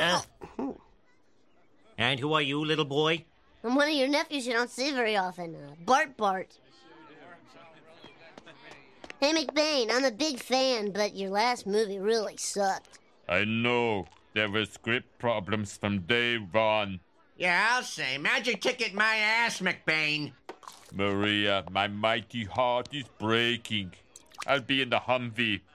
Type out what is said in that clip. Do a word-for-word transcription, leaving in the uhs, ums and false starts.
Uh, and who are you, little boy? I'm one of your nephews you don't see very often. Uh, Bart Bart. Hey, McBain, I'm a big fan, but your last movie really sucked. I know. There were script problems from day one. Yeah, I'll say. Magic ticket my ass, McBain. Maria, my mighty heart is breaking. I'll be in the Humvee.